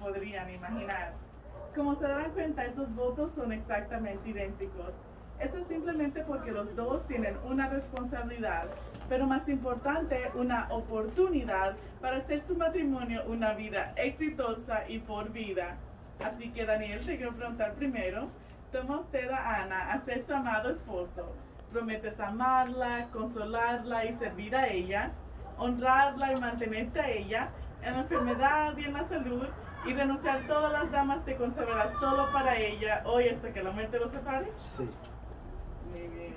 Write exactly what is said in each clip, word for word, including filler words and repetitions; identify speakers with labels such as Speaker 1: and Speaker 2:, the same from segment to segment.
Speaker 1: podrían imaginar. Como se darán cuenta, estos votos son exactamente idénticos. Esto es simplemente porque los dos tienen una responsabilidad, pero más importante, una oportunidad para hacer su matrimonio una vida exitosa y por vida. Así que Daniel, te quiero preguntar primero, toma usted a Ana a ser su amado esposo. ¿Prometes amarla, consolarla y servir a ella, honrarla y mantenerte a ella en la enfermedad y en la salud, y renunciar a todas las damas te conservarás solo para ella hoy hasta que la muerte los separe?
Speaker 2: Sí.
Speaker 1: Muy bien.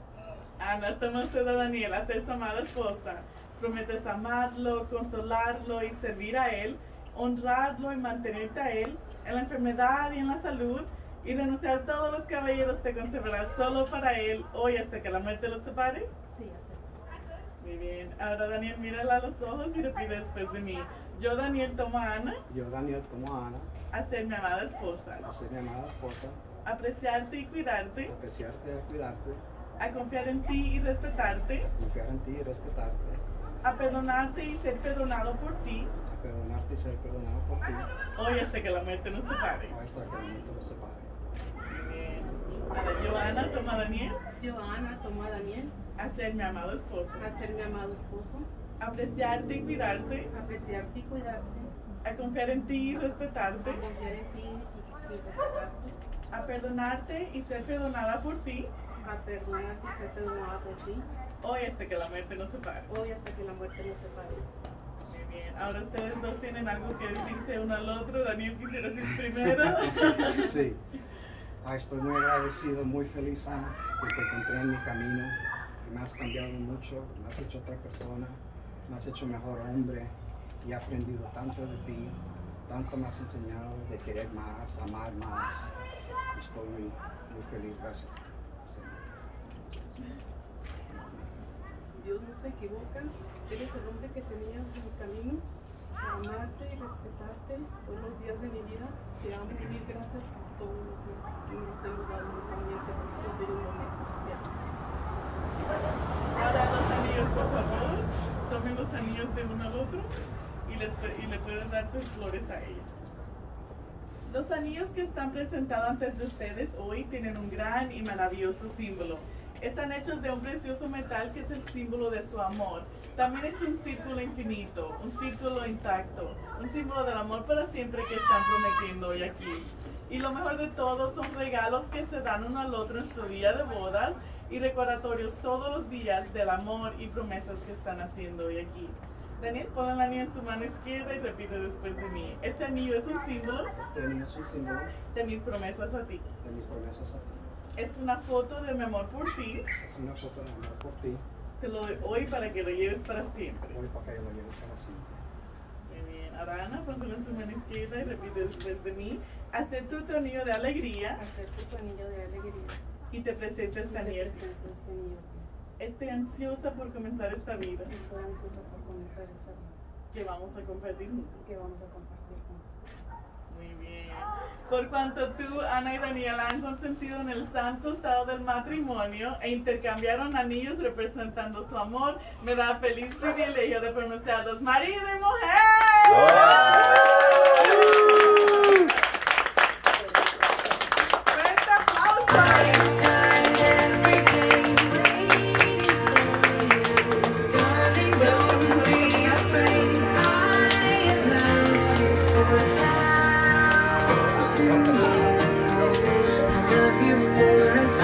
Speaker 1: Ana, toma usted a Daniel a ser su amada esposa. ¿Prometes amarlo, consolarlo y servir a él, honrarlo y mantenerte a él en la enfermedad y en la salud, y renunciar a todos los caballeros te conservarás solo para él hoy hasta que la muerte los separe?
Speaker 3: Sí, acepto.
Speaker 1: Muy bien. Ahora Daniel, mírala a los ojos y repite después de mí. Yo, Daniel, tomo a Ana
Speaker 2: Yo, Daniel, tomo a Ana
Speaker 1: a ser mi amada esposa,
Speaker 2: a ser mi amada esposa,
Speaker 1: a apreciarte y cuidarte,
Speaker 2: a apreciarte y a cuidarte,
Speaker 1: a confiar en ti y respetarte,
Speaker 2: a confiar en ti y respetarte,
Speaker 1: a perdonarte y ser perdonado por ti,
Speaker 2: a perdonarte y ser perdonado por ti,
Speaker 1: hoy hasta que la muerte nos separe.
Speaker 2: o hasta que la muerte los separe.
Speaker 1: Muy bien. Ahora yo, Ana, tomo a Daniel
Speaker 3: Yo, Ana, tomo a Daniel
Speaker 1: a ser mi amado esposo,
Speaker 3: a ser mi amado esposo,
Speaker 1: a apreciarte y cuidarte,
Speaker 3: a apreciarte y cuidarte,
Speaker 1: a confiar en ti y
Speaker 3: a
Speaker 1: respetarte,
Speaker 3: confiar en ti y, y respetarte,
Speaker 1: a perdonarte y ser perdonada por ti,
Speaker 3: a perdonarte y ser perdonada por ti,
Speaker 1: hoy hasta que la muerte nos separe.
Speaker 3: hoy hasta que la muerte nos separe.
Speaker 1: Muy bien. Ahora ustedes dos tienen algo que decirse uno al otro. Daniel, quisiera decir primero.
Speaker 2: Sí. Ah, estoy muy agradecido, muy feliz, Ana, que te encontré en mi camino, que me has cambiado mucho, me has hecho otra persona, me has hecho mejor hombre y he aprendido tanto de ti, tanto me has enseñado de querer más, amar más. Estoy muy, muy feliz, gracias. Sí.
Speaker 3: Dios no se equivoca, eres el hombre que tenía en mi camino para amarte y respetarte todos los días de mi vida. Te amo y mil gracias por todo lo que nos tengo dado mutuamente, por esto de un momento especial.
Speaker 1: Ahora los anillos, por favor. Tomen los anillos de uno al otro y, les, y le pueden dar sus flores a ella. Los anillos que están presentados antes de ustedes hoy tienen un gran y maravilloso símbolo. Están hechos de un precioso metal que es el símbolo de su amor. También es un círculo infinito, un círculo intacto, un símbolo del amor para siempre que están prometiendo hoy aquí. Y lo mejor de todo son regalos que se dan uno al otro en su día de bodas y recordatorios todos los días del amor y promesas que están haciendo hoy aquí. Daniel, pon el anillo en su mano izquierda y repite después de mí. Este anillo es un símbolo
Speaker 2: Este anillo es un símbolo
Speaker 1: de mis promesas a ti.
Speaker 2: de mis promesas a ti.
Speaker 1: Es una foto de mi amor por ti.
Speaker 2: Es una foto de amor por ti,
Speaker 1: Te lo doy hoy para que lo lleves para siempre.
Speaker 2: hoy para que lo lleves para siempre.
Speaker 1: Muy bien. Ahora Ana, pónselo en su mano izquierda y repite después de mí. Acepto tu anillo de alegría
Speaker 3: Acepto tu anillo de alegría
Speaker 1: y te presento
Speaker 3: y
Speaker 1: este
Speaker 3: te
Speaker 1: anillo.
Speaker 3: presento este anillo a ti.
Speaker 1: Estoy ansiosa por comenzar esta vida
Speaker 3: Estoy ansiosa por comenzar esta vida
Speaker 1: que vamos a compartir juntos.
Speaker 3: que vamos a compartir juntos.
Speaker 1: Muy bien. Por cuanto tú, Ana y Daniela han consentido en el santo estado del matrimonio e intercambiaron anillos representando su amor, me da feliz privilegio de pronunciarlos marido y mujer. ¡Fuerte aplauso!
Speaker 4: I love you for a